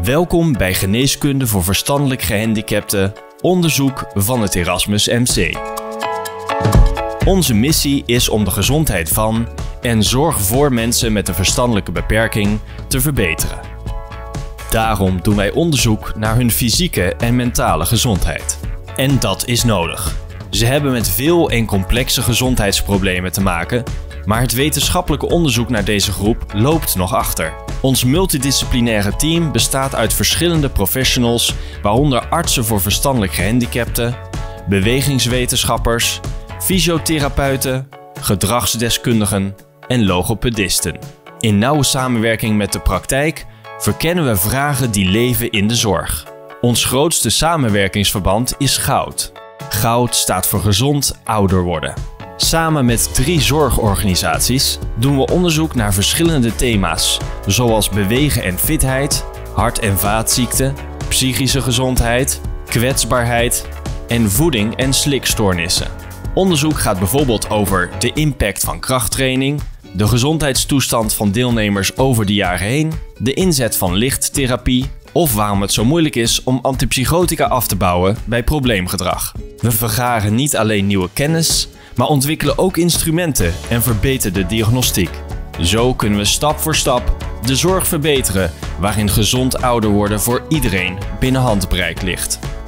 Welkom bij Geneeskunde voor verstandelijk gehandicapten, onderzoek van het Erasmus MC. Onze missie is om de gezondheid van en zorg voor mensen met een verstandelijke beperking te verbeteren. Daarom doen wij onderzoek naar hun fysieke en mentale gezondheid. En dat is nodig. Ze hebben met veel en complexe gezondheidsproblemen te maken, maar het wetenschappelijke onderzoek naar deze groep loopt nog achter. Ons multidisciplinaire team bestaat uit verschillende professionals, waaronder artsen voor verstandelijk gehandicapten, bewegingswetenschappers, fysiotherapeuten, gedragsdeskundigen en logopedisten. In nauwe samenwerking met de praktijk verkennen we vragen die leven in de zorg. Ons grootste samenwerkingsverband is GOUD. GOUD staat voor Gezond Ouder Worden. Samen met 3 zorgorganisaties doen we onderzoek naar verschillende thema's, zoals bewegen en fitheid, hart- en vaatziekten, psychische gezondheid, kwetsbaarheid en voeding- en slikstoornissen. Onderzoek gaat bijvoorbeeld over de impact van krachttraining, de gezondheidstoestand van deelnemers over de jaren heen, de inzet van lichttherapie of waarom het zo moeilijk is om antipsychotica af te bouwen bij probleemgedrag. We vergaren niet alleen nieuwe kennis, maar ontwikkelen ook instrumenten en verbeteren de diagnostiek. Zo kunnen we stap voor stap de zorg verbeteren waarin gezond ouder worden voor iedereen binnen handbereik ligt.